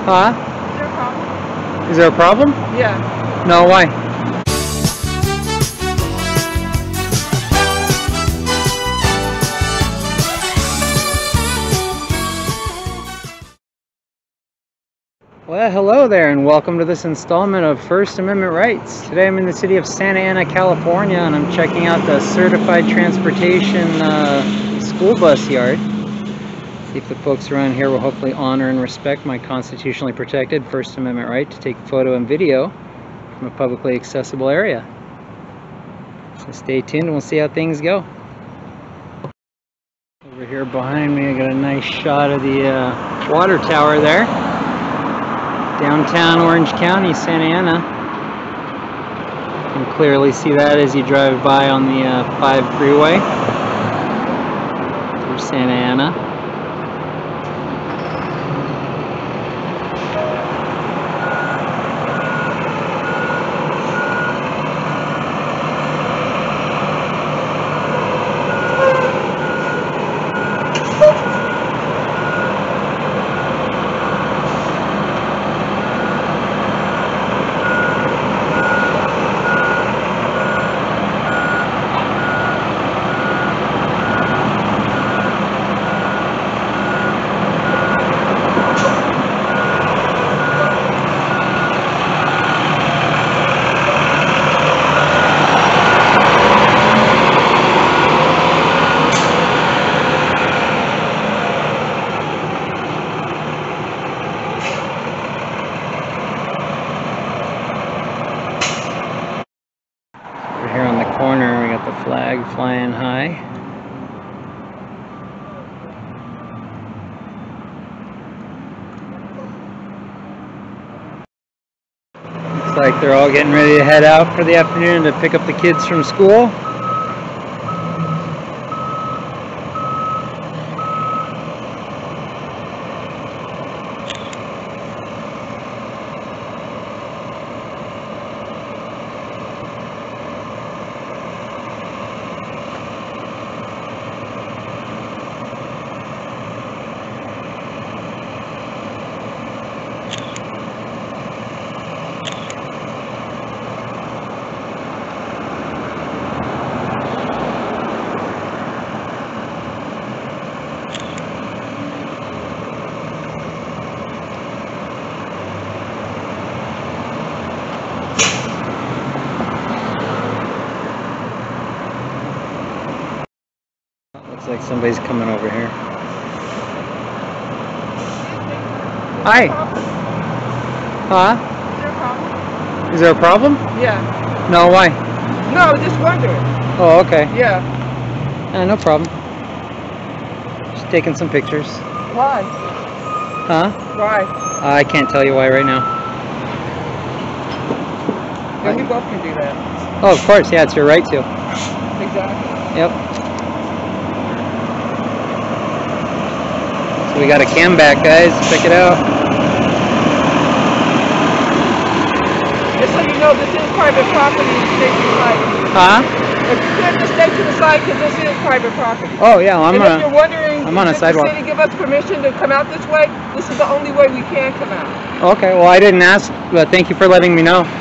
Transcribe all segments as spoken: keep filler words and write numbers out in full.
Huh? Is there a problem? Is there a problem? Yeah. No, why? Well, hello there, and welcome to this installment of First Amendment Rights. Today I'm in the city of Santa Ana, California, and I'm checking out the Certified Transportation uh, school bus yard. See if the folks around here will hopefully honor and respect my constitutionally protected First Amendment right to take photo and video from a publicly accessible area. So stay tuned and we'll see how things go. Over here behind me I got a nice shot of the uh, water tower there. Downtown Orange County, Santa Ana. You can clearly see that as you drive by on the uh, five freeway through Santa Ana. Here on the corner, we got the flag flying high. Looks like they're all getting ready to head out for the afternoon to pick up the kids from school. Looks like somebody's coming over here. Hi. Huh? Is there a problem? Yeah. No, why? No, just wondering. Oh, okay. Yeah. Uh, no problem. Just taking some pictures. Why? Huh? Why? Uh, I can't tell you why right now. Yeah, we both can do that. Oh, of course. Yeah, it's your right to. Exactly. Yep. So we got a cam back, guys. Check it out. Just so you know, this is private property. Stay to the side. Huh? If you could just stay to the side, because this is private property. Oh yeah, well, I'm and on. if you're wondering, I'm on a did sidewalk. the city give us permission to come out this way? This is the only way we can come out. Okay. Well, I didn't ask, but thank you for letting me know.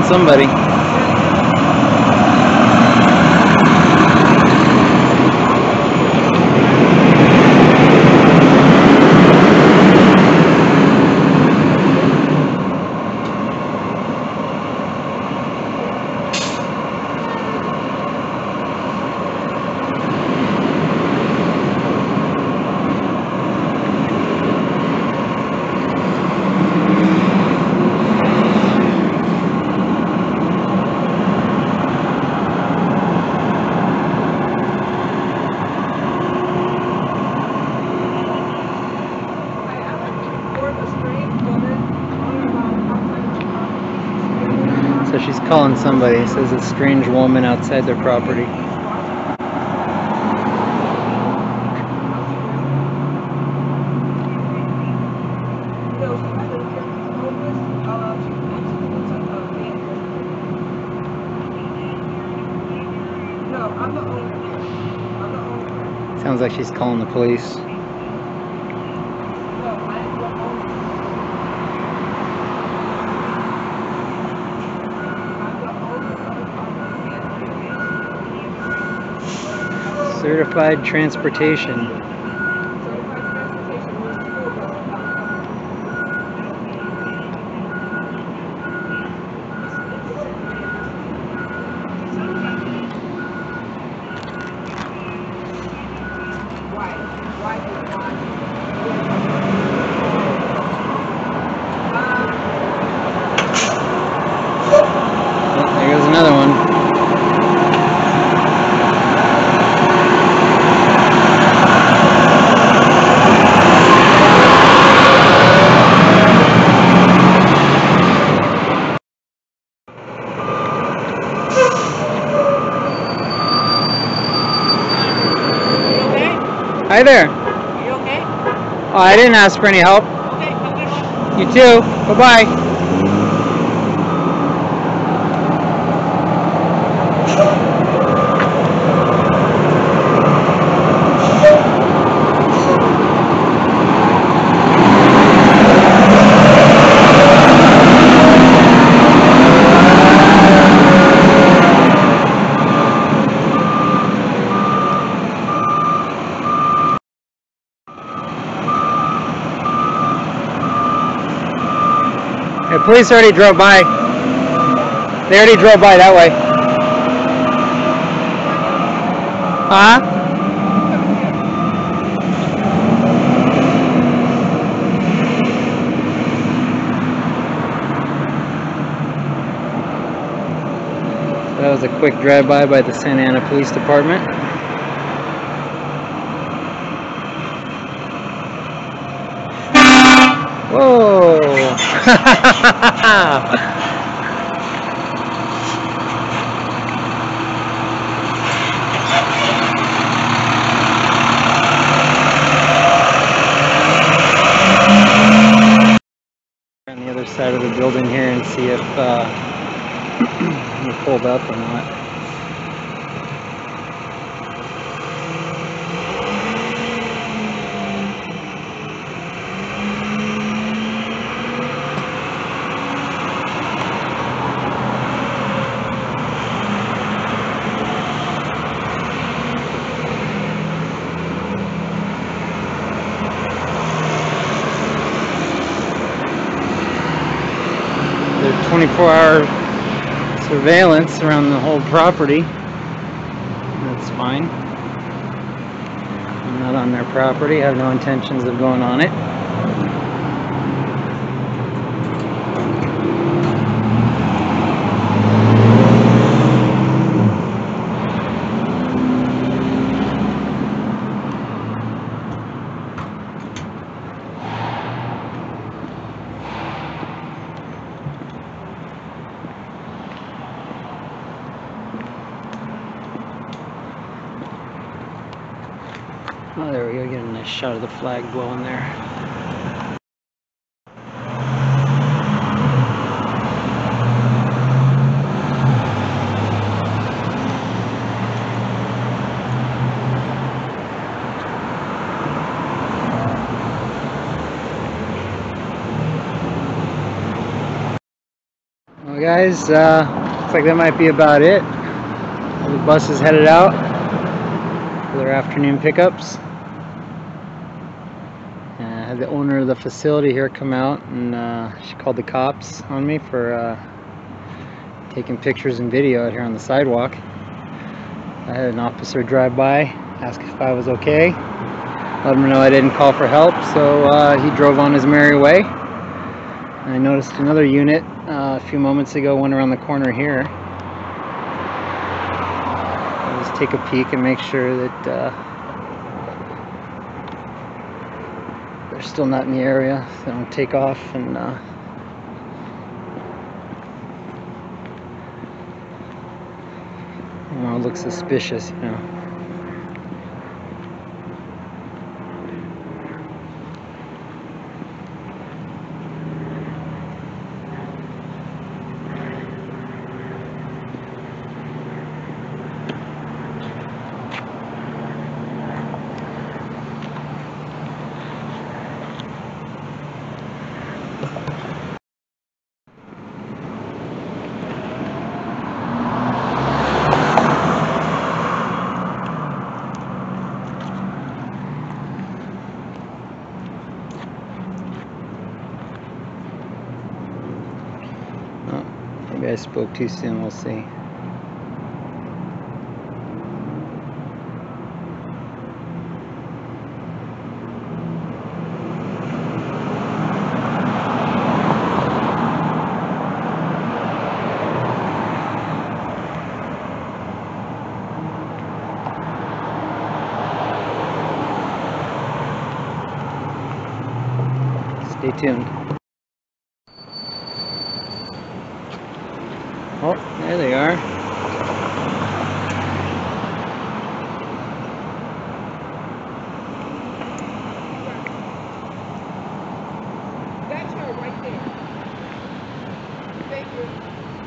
somebody. So she's calling somebody. It says a strange woman outside their property. Sounds like she's calling the police. Certified transportation. Oh, there goes another one. Hi there. Are you okay? Oh, I didn't ask for any help. Okay, have a good one. You too. Bye-bye. The police already drove by. They already drove by that way. Huh? So that was a quick drive-by by the Santa Ana Police Department. Whoa! On the other side of the building here and see if uh, we pulled up or not. twenty-four hour surveillance around the whole property. That's fine. I'm not on their property. I have no intentions of going on it. Oh, there we go, get a nice shot of the flag blowing there. Well guys, guys, uh, looks like that might be about it. All the buses headed out for their afternoon pickups. Uh, I had the owner of the facility here come out, and uh, she called the cops on me for uh, taking pictures and video out here on the sidewalk. I had an officer drive by, ask if I was okay. Let him know I didn't call for help, so uh, he drove on his merry way. I noticed another unit uh, a few moments ago went around the corner here. I'll just take a peek and make sure that uh, they're still not in the area, so they don't take off and uh, well, it looks suspicious, you know. Maybe I spoke too soon, we'll see. Stay tuned. Oh, there they are. That's her right there. Thank you.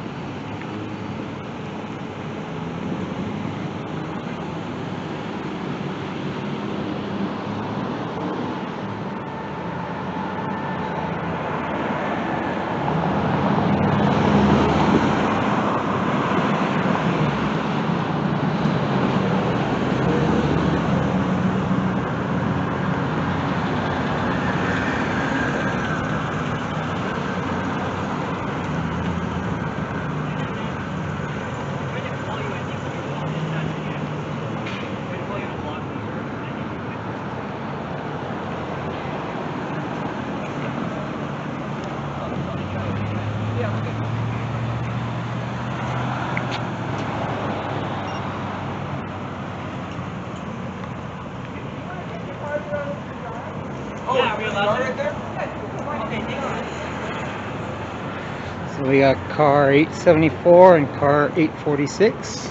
Yeah, are we allowed to? Right there? Okay, hang on. So we got car eight seventy-four and car eight forty-six.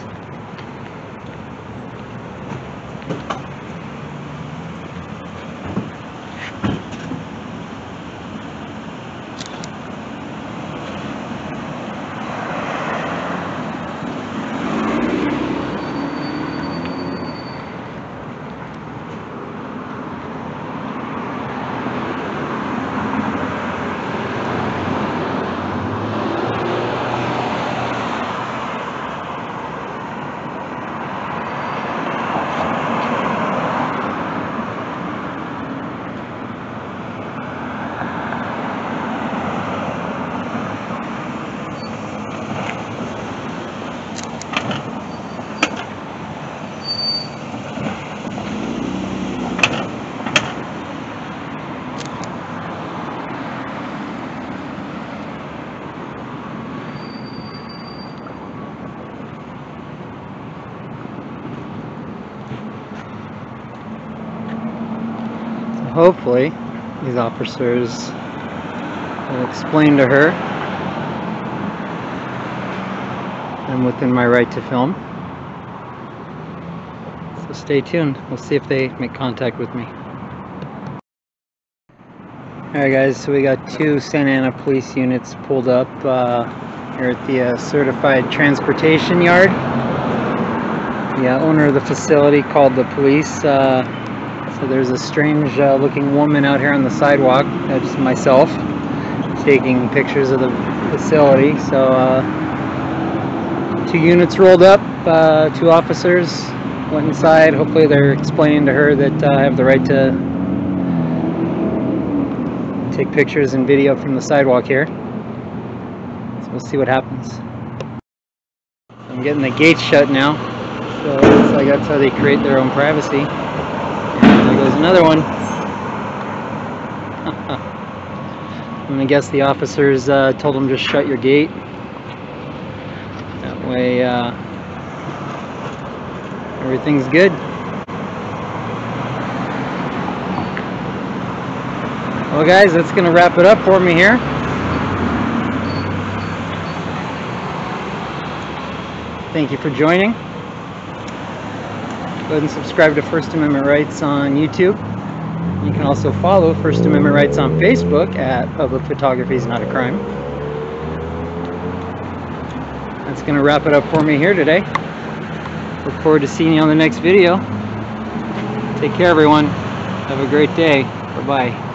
Hopefully these officers will explain to her I'm within my right to film. So stay tuned. We'll see if they make contact with me. Alright guys, so we got two Santa Ana police units pulled up uh, here at the uh, certified transportation yard. The uh, owner of the facility called the police. Uh, so there's a strange uh, looking woman out here on the sidewalk, uh, just myself. taking pictures of the facility. So uh, two units rolled up, uh, two officers went inside. Hopefully they're explaining to her that uh, I have the right to take pictures and video from the sidewalk here. So we'll see what happens. I'm getting the gates shut now, so it looks like that's how they create their own privacy. And there goes another one. I'm gonna guess the officers uh, told them just shut your gate. That way uh, everything's good. Well guys, that's gonna wrap it up for me here. Thank you for joining. Go ahead and subscribe to First Amendment Rights on YouTube. You can also follow First Amendment Rights on Facebook at Public Photography is Not a Crime. That's going to wrap it up for me here today. Look forward to seeing you on the next video. Take care, everyone. Have a great day. Bye-bye.